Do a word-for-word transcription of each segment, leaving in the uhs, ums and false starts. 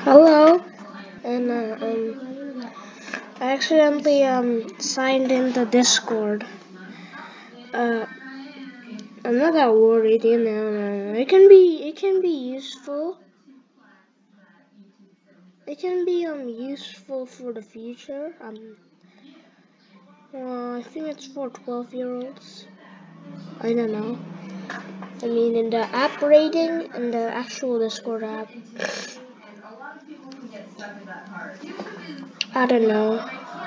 Hello, and uh, um, I accidentally um signed into Discord. Uh, I'm not that worried, you know. It can be, it can be useful. It can be um useful for the future. Um, well, I think it's for twelve-year-olds. I don't know. I mean, in the app rating and the actual Discord app. I don't know.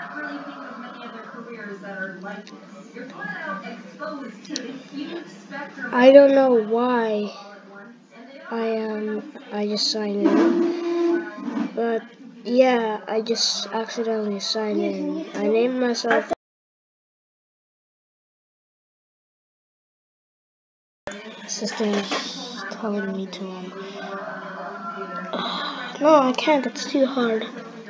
I don't know why I um I just signed in, but yeah, I just accidentally signed in. I named myself. Sister's telling me to um. No, I can't. It's too hard.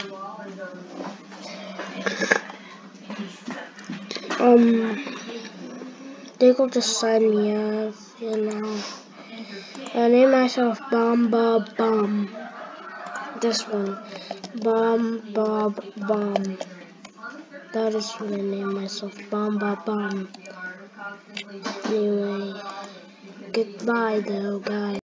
Um, they will just sign me up, you know. I named myself Bomb Bob Bomb. This one, Bomb Bob Bomb. That is what I named myself, Bomb Bob Bomb. Anyway, goodbye though, guys.